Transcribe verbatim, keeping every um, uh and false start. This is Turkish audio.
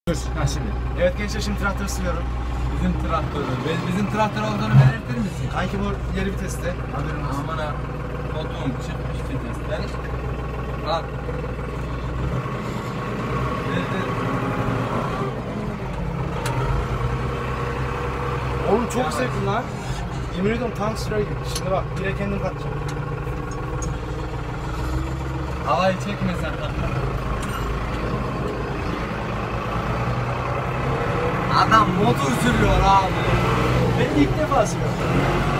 Dur, ha şimdi. Evet gençler şimdi traktörü sürüyorum. Bizim traktörü, biz- bizim traktör olduğunu belirtir misin? Kanki bu ileri viteste. Haberin olsun. Amına kodum çıkmış vitesten. Al. Verdi. Oğlum çok Yavaş. sevdim lan. Yemin ediyorum tank sürüyor gibi. Şimdi bak bire kendim katacağım. Havayı çekme sen. Adam motor sürüyor abi. Ben ilk defa sürüyorum.